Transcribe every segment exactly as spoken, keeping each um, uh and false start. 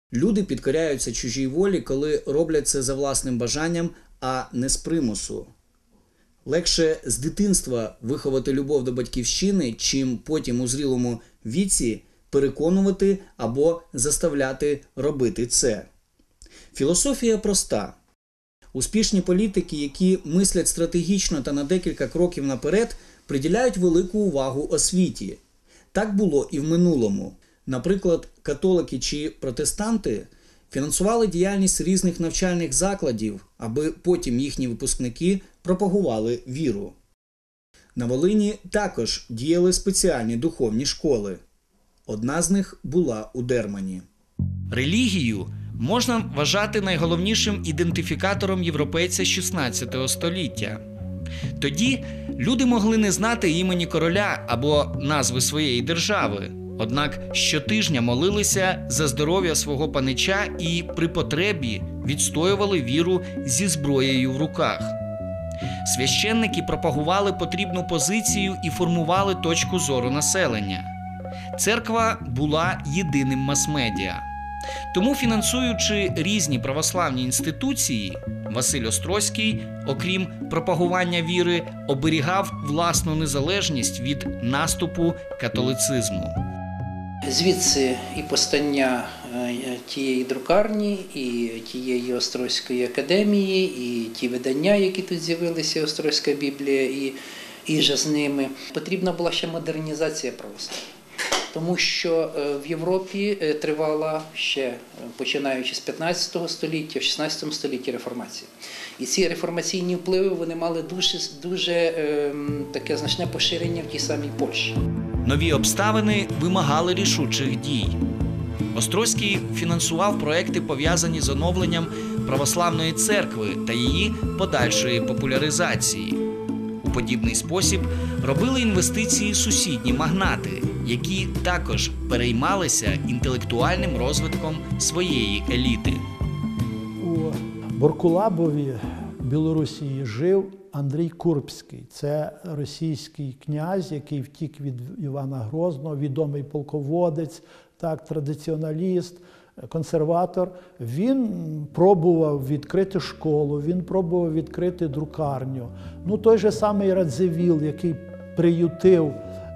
Люди підкоряються чужій волі, коли роблять це за власним бажанням, а не з примусу. Легше з дитинства виховати любов до батьківщини, чим потім у зрілому віці переконувати або заставляти робити це. Філософія проста. Успішні політики, які мислять стратегічно та на декілька кроків наперед, приділяють велику увагу освіті. Так було і в минулому. Наприклад, католики чи протестанти фінансували діяльність різних навчальних закладів, аби потім їхні випускники пропагували віру. На Волині також діяли спеціальні духовні школи. Одна з них була у Дермані. Релігію можна вважати найголовнішим ідентифікатором європейця шістнадцятого століття. Тоді люди могли не знати імені короля або назви своєї держави. Однак щотижня молилися за здоров'я свого панича і при потребі відстоювали віру зі зброєю в руках. Священники пропагували потрібну позицію і формували точку зору населення. Церква була єдиним мас-медіа. Тому, фінансуючи різні православні інституції, Василь Острозький, окрім пропагування віри, оберігав власну незалежність від наступу католицизму. Звідси і постання тієї друкарні, і тієї Острозької академії, і ті видання, які тут з'явилися, Острозька Біблія і, і же з ними. Потрібна була ще модернізація православ'я. Тому що в Європі тривала ще, починаючи з п'ятнадцятого століття, в шістнадцятому столітті реформація. І ці реформаційні впливи вони мали дуже, дуже е, таке значне поширення в тій самій Польщі. Нові обставини вимагали рішучих дій. Острозький фінансував проекти, пов'язані з оновленням православної церкви та її подальшої популяризації. У подібний спосіб робили інвестиції сусідні магнати, які також переймалися інтелектуальним розвитком своєї еліти. У Боркулабові, Білорусі, жив Андрій Курбський. Це російський князь, який втік від Івана Грозного, відомий полководець, так, традиціоналіст, консерватор. Він пробував відкрити школу, він пробував відкрити друкарню. Ну, той же самий Радзивіл, який приютив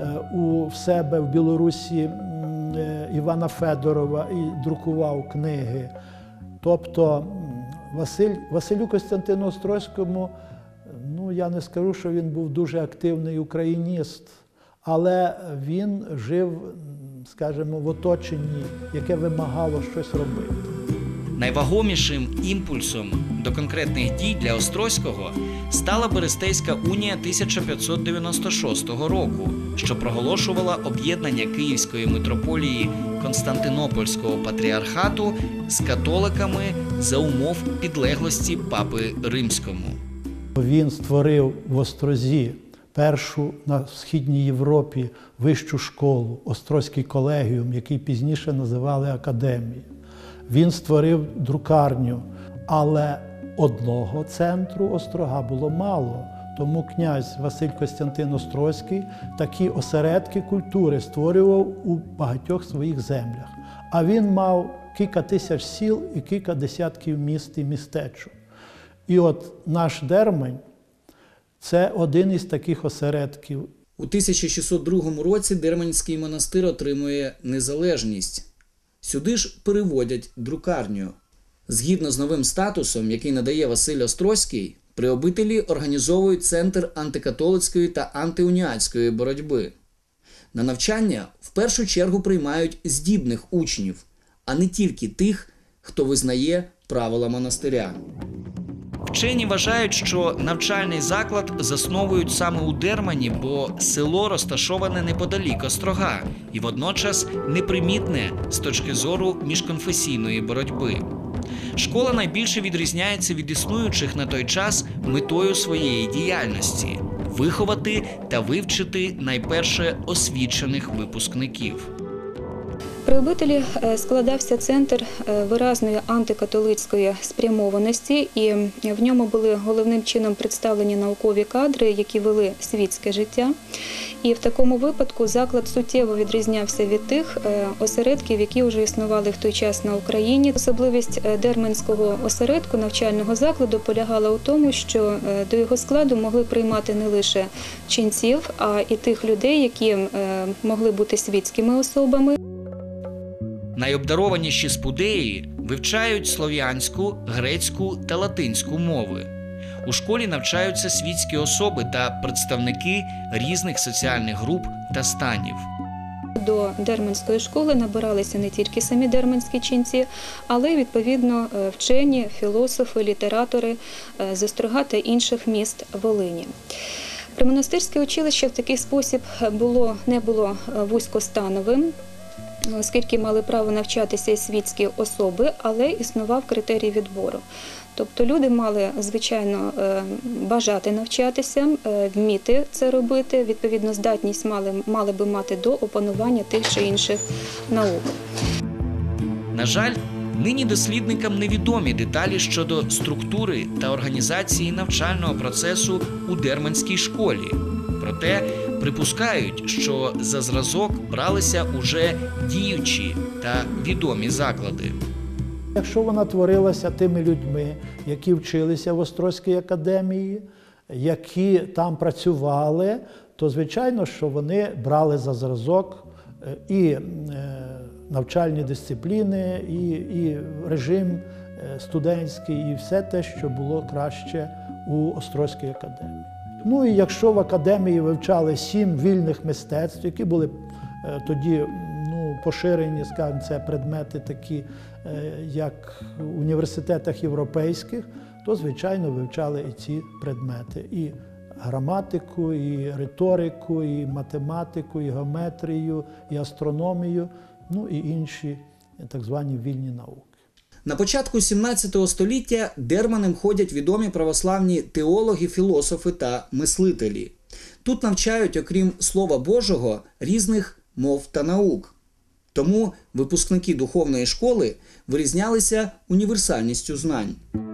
у себе в Білорусі Івана Федорова і друкував книги. Тобто Василь, Василю Костянтину Острозькому, ну, я не скажу, що він був дуже активний україніст, але він жив, скажімо, в оточенні, яке вимагало щось робити. Найвагомішим імпульсом до конкретних дій для Острозького стала Берестейська унія тисяча п'ятсот дев'яносто шостого року, що проголошувала об'єднання Київської митрополії Константинопольського патріархату з католиками за умов підлеглості Папи Римському. Він створив в Острозі першу на Східній Європі вищу школу, Острозький колегіум, який пізніше називали академією. Він створив друкарню, але одного центру острога було мало. Тому князь Василь Костянтин Острозький такі осередки культури створював у багатьох своїх землях. А він мав кілька тисяч сіл і кілька десятків міст і містечок. І от наш Дермань – це один із таких осередків. У тисяча шістсот другому році Дерманський монастир отримує незалежність. Сюди ж переводять друкарню. Згідно з новим статусом, який надає Василь Острозький, при обителі організовують центр антикатолицької та антиуніатської боротьби. На навчання в першу чергу приймають здібних учнів, а не тільки тих, хто визнає правила монастиря. Вчені вважають, що навчальний заклад засновують саме у Дермані, бо село розташоване неподалік острога і водночас непримітне з точки зору міжконфесійної боротьби. Школа найбільше відрізняється від існуючих на той час метою своєї діяльності – виховати та вивчити найперше освічених випускників. При обителі складався центр виразної антикатолицької спрямованості, і в ньому були головним чином представлені наукові кадри, які вели світське життя. І в такому випадку заклад суттєво відрізнявся від тих осередків, які вже існували в той час на Україні. Особливість дерманського осередку навчального закладу полягала у тому, що до його складу могли приймати не лише ченців, а і тих людей, які могли бути світськими особами. Найобдарованіші спудеї вивчають слов'янську, грецьку та латинську мови. У школі навчаються світські особи та представники різних соціальних груп та станів. До дерманської школи набиралися не тільки самі дерманські ченці, але й, відповідно, вчені, філософи, літератори з Острога та інших міст Волині. Примонастирське училище в такий спосіб було, не було вузькостановим, оскільки мали право навчатися і світські особи, але існував критерій відбору. Тобто люди мали, звичайно, бажати навчатися, вміти це робити, відповідно, здатність мали, мали би мати до опанування тих чи інших наук. На жаль, нині дослідникам невідомі деталі щодо структури та організації навчального процесу у дерманській школі. Проте припускають, що за зразок бралися уже діючі та відомі заклади. Якщо вона творилася тими людьми, які вчилися в Острозькій академії, які там працювали, то звичайно, що вони брали за зразок і навчальні дисципліни, і, і режим студентський, і все те, що було краще у Острозькій академії. Ну і якщо в академії вивчали сім вільних мистецтв, які були тоді ну, поширені, скажімо, це предмети такі, як в університетах європейських, то, звичайно, вивчали і ці предмети. І граматику, і риторику, і математику, і геометрію, і астрономію, ну і інші так звані вільні науки. На початку сімнадцятого століття дерманем ходять відомі православні теологи, філософи та мислителі. Тут навчають, окрім Слова Божого, різних мов та наук. Тому випускники духовної школи вирізнялися універсальністю знань.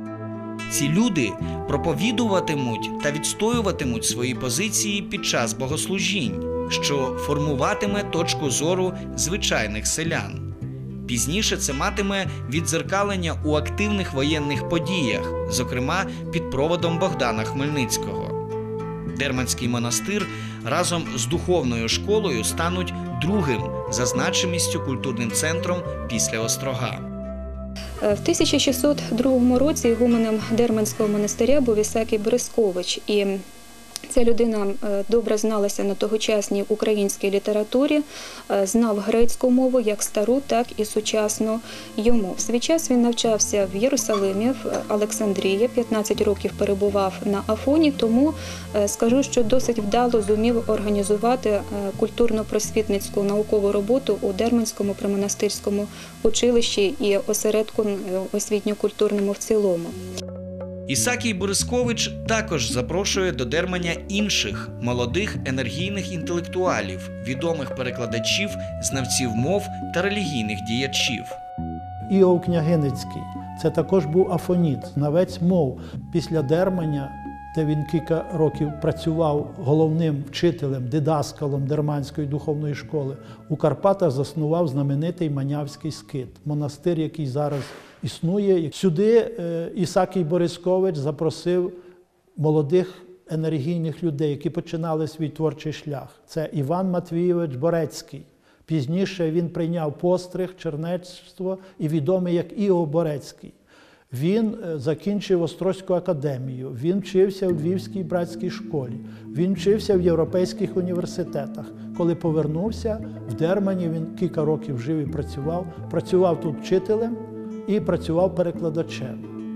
Ці люди проповідуватимуть та відстоюватимуть свої позиції під час богослужінь, що формуватиме точку зору звичайних селян. Пізніше це матиме віддзеркалення у активних воєнних подіях, зокрема під проводом Богдана Хмельницького. Дерманський монастир разом з духовною школою стануть другим за значимістю культурним центром після Острога. В тисяча шістсот другому році ігуменом Дерманського монастиря був Ісакій Березкович, і ця людина добре зналася на тогочасній українській літературі, знав грецьку мову як стару, так і сучасну йому. В свій час він навчався в Єрусалимі, в Олександрії, п'ятнадцять років перебував на Афоні, тому скажу, що досить вдало зумів організувати культурно-просвітницьку наукову роботу у Дерманському примонастирському училищі і осередку освітньо-культурному в цілому. Ісакій Березкович також запрошує до Дерманя інших молодих енергійних інтелектуалів, відомих перекладачів, знавців мов та релігійних діячів. Іов Княгиницький – це також був афоніт, знавець мов. Після Дерманя, де він кілька років працював головним вчителем, дидаскалом Дерманської духовної школи, у Карпатах заснував знаменитий Манявський скит, монастир, який зараз існує. Сюди Ісакій Березкович запросив молодих енергійних людей, які починали свій творчий шлях. Це Іван Матвійович Борецький. Пізніше він прийняв постриг, чернецтво і відомий як Іов Борецький. Він закінчив Острозьку академію, він вчився в Львівській братській школі, він вчився в європейських університетах. Коли повернувся, в Дермані він кілька років жив і працював. Працював тут вчителем і працював перекладачем.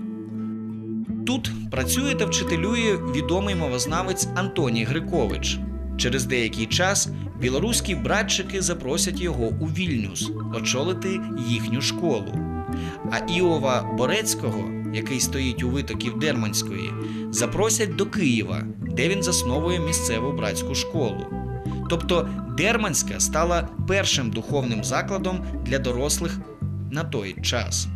Тут працює та вчителює відомий мовознавець Антоній Грикович. Через деякий час білоруські братчики запросять його у Вільнюс очолити їхню школу. А Іова Борецького, який стоїть у витоків Дерманської, запросять до Києва, де він засновує місцеву братську школу. Тобто Дерманська стала першим духовним закладом для дорослих на той час.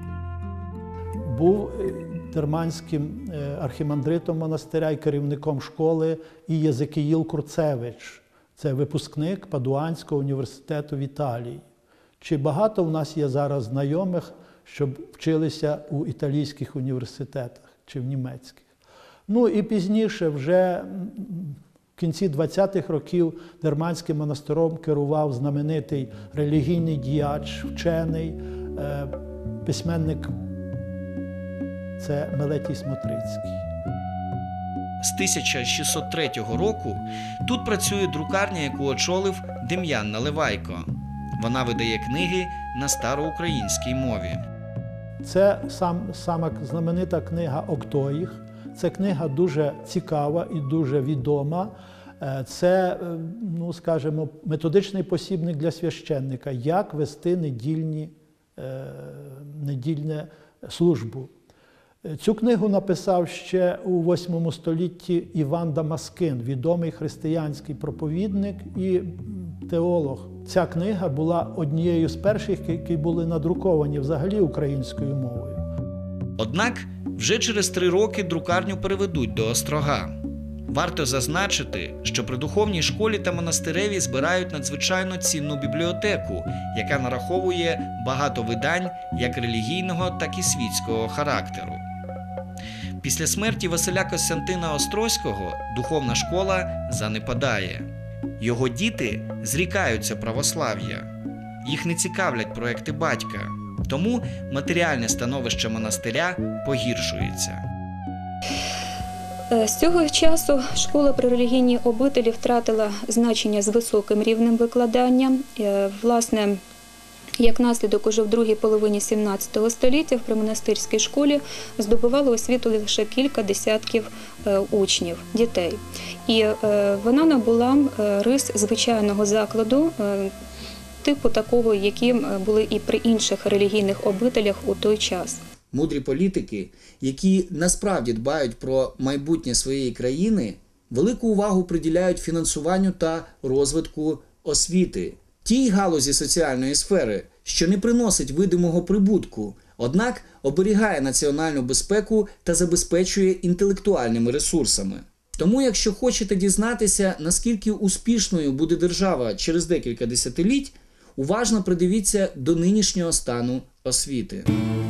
Був дерманським архімандритом монастиря і керівником школи і Єзекіїл Курцевич. Це випускник Падуанського університету в Італії. Чи багато в нас є зараз знайомих, щоб вчилися у італійських університетах чи в німецьких? Ну і пізніше, вже в кінці двадцятих років, Дерманським монастиром керував знаменитий релігійний діяч, вчений, письменник. Це Мелетій Смотрицький. З тисяча шістсот третього року тут працює друкарня, яку очолив Дем'ян Наливайко. Вона видає книги на староукраїнській мові. Це сам, сама знаменита книга «Октоїх». Це книга дуже цікава і дуже відома. Це, ну, скажімо, методичний посібник для священника, як вести недільні, недільну службу. Цю книгу написав ще у восьмому столітті Іван Дамаскин, відомий християнський проповідник і теолог. Ця книга була однією з перших, які були надруковані взагалі українською мовою. Однак вже через три роки друкарню переведуть до Острога. Варто зазначити, що при духовній школі та монастиреві збирають надзвичайно цінну бібліотеку, яка нараховує багато видань як релігійного, так і світського характеру. Після смерті Василя Костянтина Острозького духовна школа занепадає. Його діти зрікаються православ'я. Їх не цікавлять проекти батька, тому матеріальне становище монастиря погіршується. З цього часу школа при релігійній обителі втратила значення з високим рівнем викладання. Власне, як наслідок, уже в другій половині сімнадцятого століття в примонастирській школі здобувало освіту лише кілька десятків учнів, дітей. І вона набула рис звичайного закладу, типу такого, які були і при інших релігійних обителях у той час. Мудрі політики, які насправді дбають про майбутнє своєї країни, велику увагу приділяють фінансуванню та розвитку освіти, тій галузі соціальної сфери, що не приносить видимого прибутку, однак оберігає національну безпеку та забезпечує інтелектуальними ресурсами. Тому, якщо хочете дізнатися, наскільки успішною буде держава через декілька десятиліть, уважно придивіться до нинішнього стану освіти.